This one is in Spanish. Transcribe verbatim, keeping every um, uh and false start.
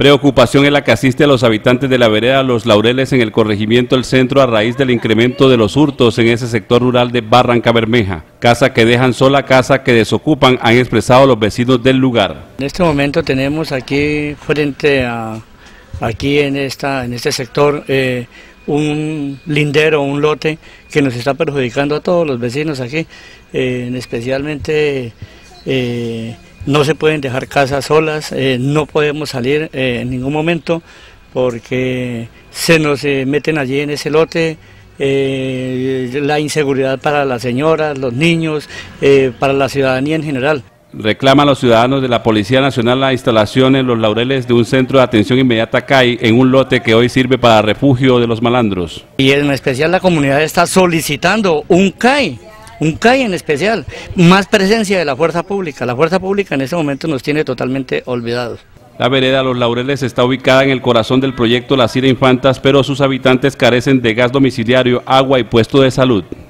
Preocupación es la que asiste a los habitantes de la vereda Los Laureles en el corregimiento El Centro a raíz del incremento de los hurtos en ese sector rural de Barranca Bermeja. Casa que dejan sola, casa que desocupan, han expresado los vecinos del lugar. En este momento tenemos aquí frente a, aquí en, esta, en este sector, eh, un lindero, un lote que nos está perjudicando a todos los vecinos aquí, eh, especialmente eh, no se pueden dejar casas solas, eh, no podemos salir eh, en ningún momento porque se nos eh, meten allí en ese lote, eh, la inseguridad para las señoras, los niños, eh, para la ciudadanía en general. Reclaman los ciudadanos de la Policía Nacional la instalación en Los Laureles de un centro de atención inmediata C A I en un lote que hoy sirve para refugio de los malandros. Y en especial la comunidad está solicitando un C A I, un C A I en especial, más presencia de la fuerza pública. La fuerza pública en este momento nos tiene totalmente olvidados. La vereda Los Laureles está ubicada en el corazón del proyecto Las Ira Infantas, pero sus habitantes carecen de gas domiciliario, agua y puesto de salud.